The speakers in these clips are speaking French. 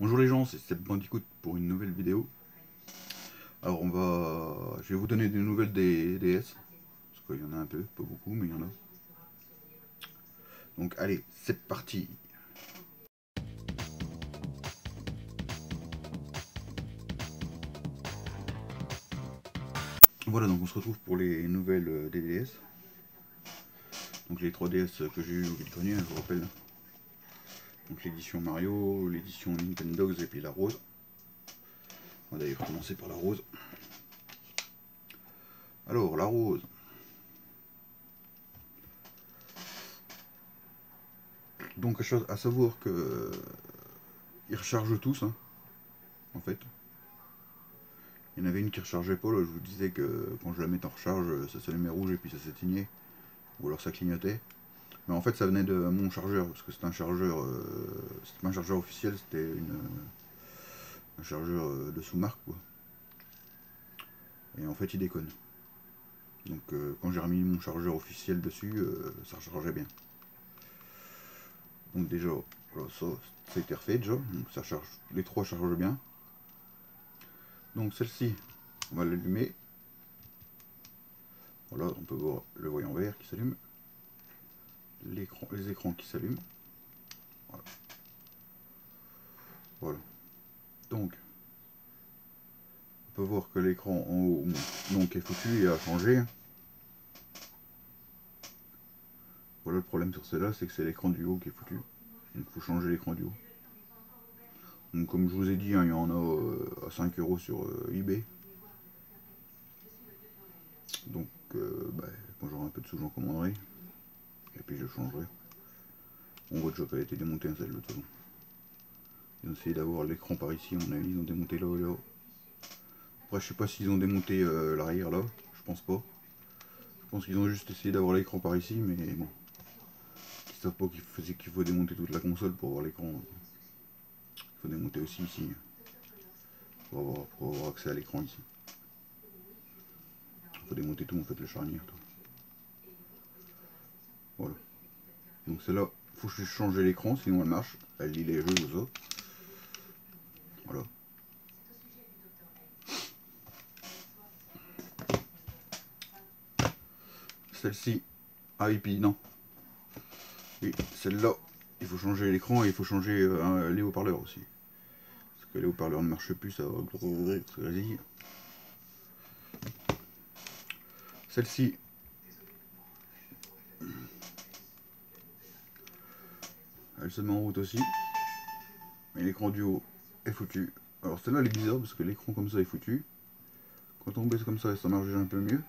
Bonjour les gens, c'est Seb Bandicoot pour une nouvelle vidéo. Alors je vais vous donner des nouvelles des DS, parce qu'il y en a un peu, pas beaucoup, mais il y en a. Donc allez, c'est parti. Voilà, donc on se retrouve pour les nouvelles des DS. Donc les 3DS que j'ai eu au vide-grenier, je vous rappelle. Donc l'édition Mario, l'édition Nintendo et puis la rose. On va d'ailleurs commencer par la rose. Alors la rose. Donc à savoir que ils rechargent tous, hein, en fait. Il y en avait une qui rechargeait pas, là, je vous disais que quand je la mettais en recharge, ça s'allumait rouge et puis ça s'éteignait, ou alors ça clignotait. Mais en fait ça venait de mon chargeur, parce que c'était un chargeur, c'était pas un chargeur officiel, c'était un chargeur de sous-marque, quoi. Et en fait il déconne. Donc quand j'ai remis mon chargeur officiel dessus, ça rechargeait bien. Donc déjà, voilà, ça a été refait déjà, donc ça charge, les trois chargent bien. Donc celle-ci, on va l'allumer. Voilà, on peut voir le voyant vert qui s'allume, les écrans qui s'allument. Voilà. Voilà. Donc, on peut voir que l'écran en haut donc, est foutu et a changé. Voilà, le problème sur celle-là, c'est que c'est l'écran du haut qui est foutu. Donc, il faut changer l'écran du haut. Donc, comme je vous ai dit, hein, il y en a à 5 € sur eBay. Donc, quand j'aurai un peu de sous, j'en commanderai. Et puis, je changerai. On voit déjà qu'elle a été démontée, hein, celle de toute façon. Ils ont essayé d'avoir l'écran par ici, on a ils ont démonté là et là. Après, je sais pas s'ils ont démonté l'arrière là, je pense pas. Je pense qu'ils ont juste essayé d'avoir l'écran par ici, mais bon. Ils savent pas qu'il faut démonter toute la console pour avoir l'écran. Il faut démonter aussi ici, pour avoir accès à l'écran ici. Il faut démonter tout en fait, la charnière, tout. Voilà. Donc celle-là, il faut changer l'écran, sinon elle marche. Elle lit les jeux ou ça. Voilà. Celle-ci, ah et puis non. Oui, celle-là, il faut changer l'écran et il faut changer les haut-parleurs aussi. Parce que les haut-parleurs ne marchent plus, ça va grésiller. Celle-ci, elle se met en route aussi. Mais l'écran du haut est foutu. Alors celle-là elle est bizarre parce que l'écran comme ça est foutu. Quand on baisse comme ça marche déjà un peu mieux.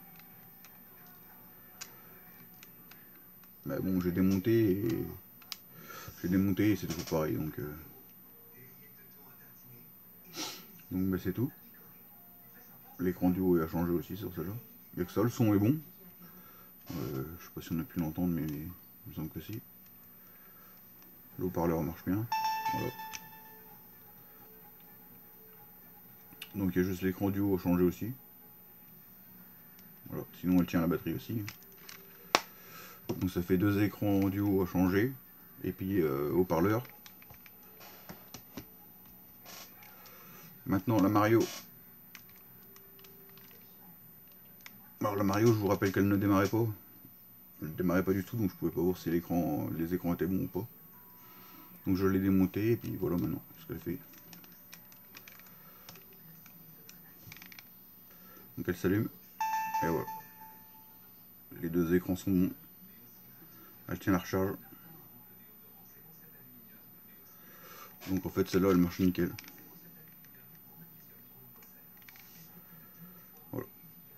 Mais bon, j'ai démonté et c'est toujours pareil, donc c'est tout. L'écran du haut a changé aussi sur celle-là. Il n'y a que ça, le son est bon. Je sais pas si on a pu l'entendre, mais il me semble que si. Le haut-parleur marche bien. Voilà. Donc il y a juste l'écran du haut à changer aussi. Voilà. Sinon elle tient la batterie aussi. Donc ça fait deux écrans du haut à changer. Et puis haut-parleur. Maintenant la Mario. Alors la Mario, je vous rappelle qu'elle ne démarrait pas. Elle ne démarrait pas du tout, donc je pouvais pas voir si les écrans étaient bons ou pas. Donc je l'ai démonté et puis voilà maintenant ce qu'elle fait. Donc elle s'allume. Et voilà. Les deux écrans sont bons. Elle tient la recharge. Donc en fait celle-là elle marche nickel. Voilà.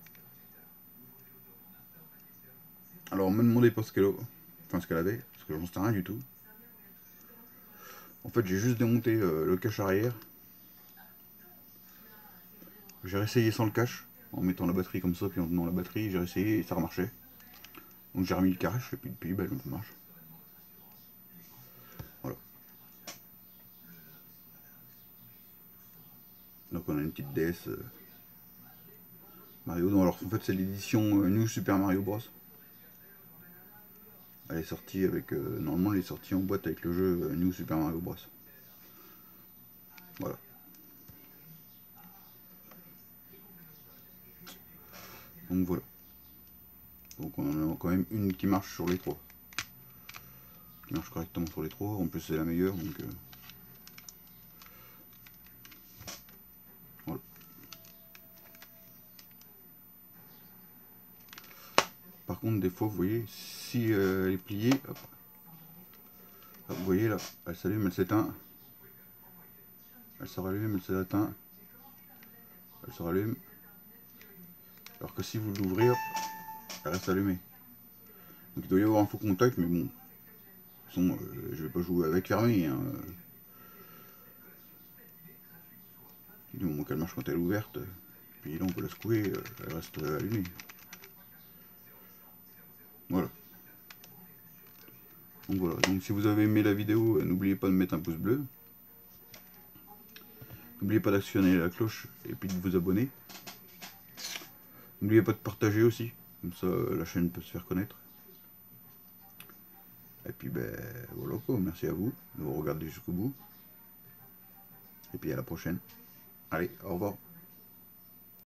Alors me demandez pas ce qu'elle avait, parce que j'en sais rien du tout. En fait j'ai juste démonté le cache arrière. J'ai réessayé sans le cache, en mettant la batterie comme ça, puis en tenant la batterie, j'ai réessayé et ça remarchait. Donc j'ai remis le cache et puis ça marche. Voilà. Donc on a une petite DS Mario. Donc, alors en fait c'est l'édition New Super Mario Bros. Elle est sortie avec. Normalement elle est sortie en boîte avec le jeu New Super Mario Bros. Donc voilà. Donc on en a quand même une qui marche sur les trois. Qui marche correctement sur les trois. En plus c'est la meilleure. Donc voilà. Par contre des fois vous voyez, si elle est pliée, hop, vous voyez là, elle s'allume, elle s'éteint. Elle se rallume, elle s'éteint. Elle se rallume. Alors que si vous l'ouvrez, elle reste allumée. Donc il doit y avoir un faux contact, mais bon. De toute façon, je vais pas jouer avec fermé. Hein. Du moment qu'elle marche quand elle est ouverte, puis là on peut la secouer, elle reste allumée. Voilà. Donc voilà, donc si vous avez aimé la vidéo, n'oubliez pas de mettre un pouce bleu. N'oubliez pas d'actionner la cloche et puis de vous abonner. N'oubliez pas de partager aussi, comme ça la chaîne peut se faire connaître. Et puis ben voilà quoi, merci à vous de vous regarder jusqu'au bout. Et puis à la prochaine. Allez, au revoir.